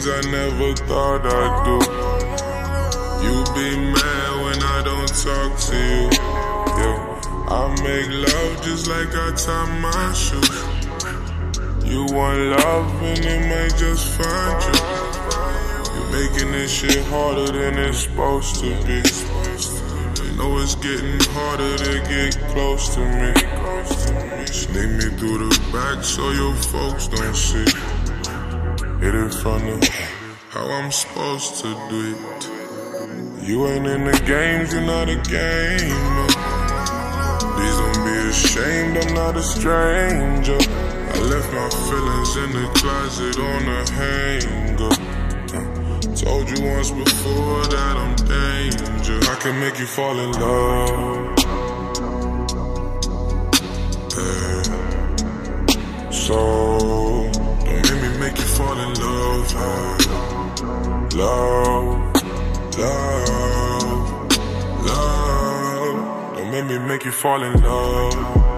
things I never thought I'd do. You be mad when I don't talk to you. Yeah, I make love just like I tie my shoes. You want love and it might just find you. You're making this shit harder than it's supposed to be. You know it's getting harder to get close to me. Sneak me through the back so your folks don't see. Hit it from the how I'm supposed to do it. You ain't in the games, you're not a gamer. Please don't be ashamed, I'm not a stranger. I left my feelings in the closet on a hanger. Told you once before that I'm danger. I can make you fall in love. So don't make me make you fall in love. Love, love, love. Don't make me make you fall in love.